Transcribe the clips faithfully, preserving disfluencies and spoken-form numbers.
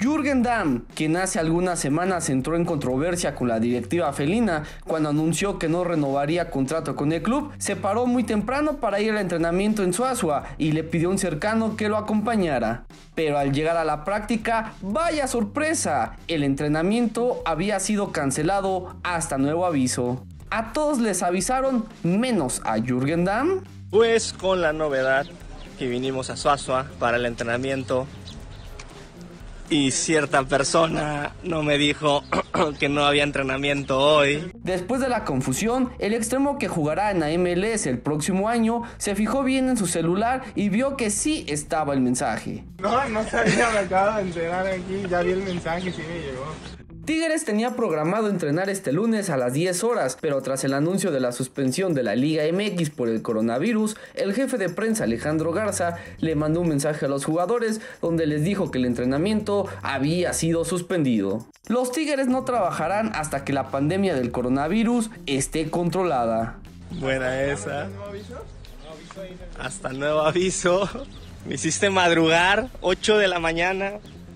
Jürgen Damm, quien hace algunas semanas entró en controversia con la directiva felina cuando anunció que no renovaría contrato con el club, se paró muy temprano para ir al entrenamiento en Suazua y le pidió a un cercano que lo acompañara. Pero al llegar a la práctica, ¡vaya sorpresa! El entrenamiento había sido cancelado hasta nuevo aviso. A todos les avisaron, menos a Jürgen Damm. Pues con la novedad que vinimos a Suazua para el entrenamiento y cierta persona no me dijo que no había entrenamiento hoy. Después de la confusión, el extremo que jugará en la M L S el próximo año se fijó bien en su celular y vio que sí estaba el mensaje. No, no sabía, me acabo de enterar aquí, ya vi el mensaje, sí me llegó. Tigres tenía programado entrenar este lunes a las diez horas, pero tras el anuncio de la suspensión de la Liga M X por el coronavirus, el jefe de prensa Alejandro Garza le mandó un mensaje a los jugadores donde les dijo que el entrenamiento había sido suspendido. Los Tigres no trabajarán hasta que la pandemia del coronavirus esté controlada. Buena esa. Hasta nuevo aviso. Me hiciste madrugar, ocho de la mañana.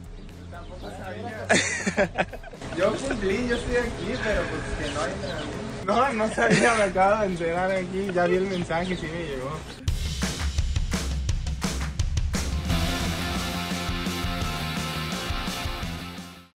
Yo cumplí, yo estoy aquí, pero pues que no hay entrenamiento. No, no sabía, me acabo de enterar aquí, ya vi el mensaje, sí me llegó.